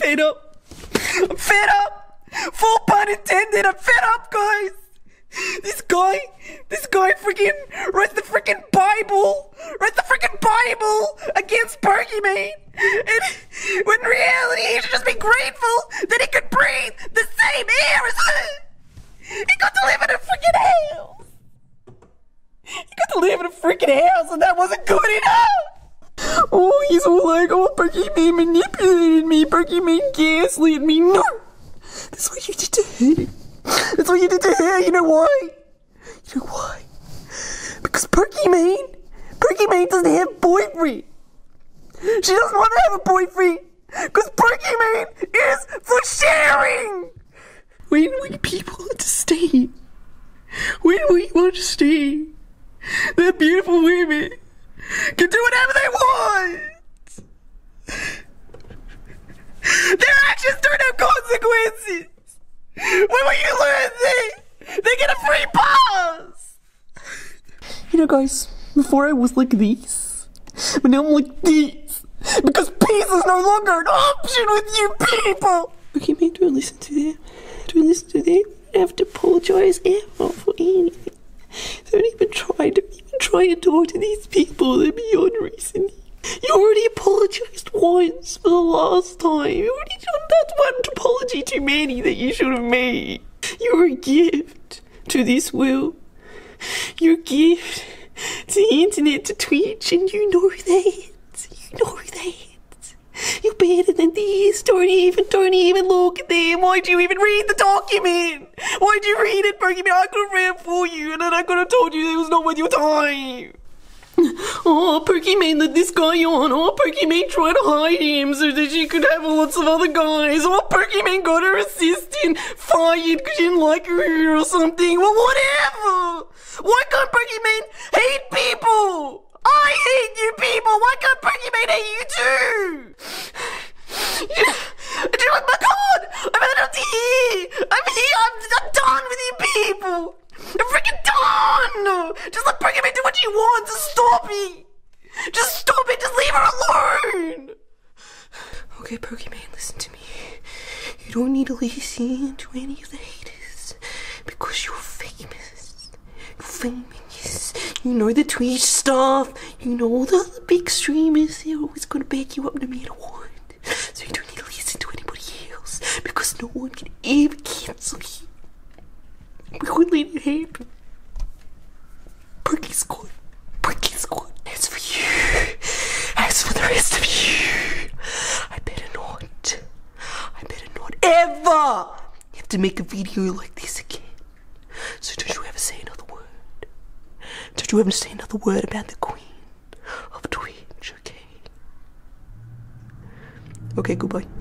fed up. I'm fed up. Full pun intended. I'm fed up, guys. This guy freaking writes the freaking Bible against Pokimane. And when in reality, he should just be grateful that he could breathe the same air as her. He got to live in a freaking house. And that wasn't good enough. Oh, he's all like, oh, Pokimane manipulated me. Pokimane gaslit me. No. That's what you did to her. That's what you did to her. You know why? Because Pokimane doesn't have a boyfriend. She doesn't want to have a boyfriend. Because Pokimane is for sharing. When we people understand. That beautiful women can do whatever they want. Their actions turn out consequences. When will you learn this? They get a free pass. You know, guys, before I was like this, but now I'm like this. Because peace is no longer an option with you people. Okay, man, do I listen to them? I have to apologize ever for anything. Don't even try and talk to these people. They're beyond reasoning. You already apologized once for the last time. You already done that one apology too many that you should have made. You're a gift to this world. You're a gift to the internet, to Twitch, and you know that. You're better than this. Don't even look at them. Why'd you even read the document? Why'd you read it, Pokimane? I could have read it for you, and then I could have told you it was not worth your time. Oh, Pokimane led this guy on. Oh, Pokimane tried to hide him so that she could have lots of other guys. Oh, Pokimane got her assistant fired because she didn't like her or something. Well, whatever. Why can't Pokimane hate people? I hate you people! Why can't Pokimane hate you too? Oh my god! I'm out of here! I'm done with you people! I'm freaking done! Just let Pokimane do what she wants! Just stop it! Just leave her alone! Okay, Pokimane, listen to me. You don't need to listen to any of the haters because you're famous. You're famous. You know the Twitch stuff. You know all the other big streamers. They're always gonna back you up no matter what. So you don't need to listen to anybody else because no one can ever cancel you. We wouldn't let it happen. Perky Squad. As for you, as for the rest of you, I better not ever have to make a video like this again. So don't you ever say another word. Don't you ever say another word about the Queen of Twitch, okay? Okay, goodbye.